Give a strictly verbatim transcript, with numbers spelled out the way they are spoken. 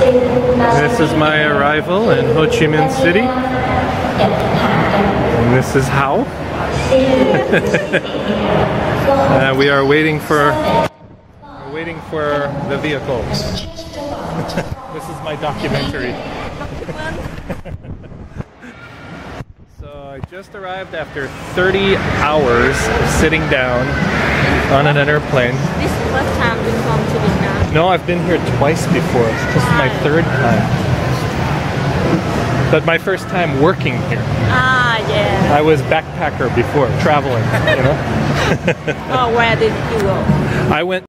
This is my arrival in Ho Chi Minh City. And this is how. uh, we are waiting for we're waiting for the vehicle. This is my documentary. So I just arrived after thirty hours of sitting down on an airplane. This is the first time you come to Vietnam? No, I've been here twice before. This is my third time. But my first time working here. Ah, yeah. I was backpacker before, traveling, you know? Oh, where did you go? I went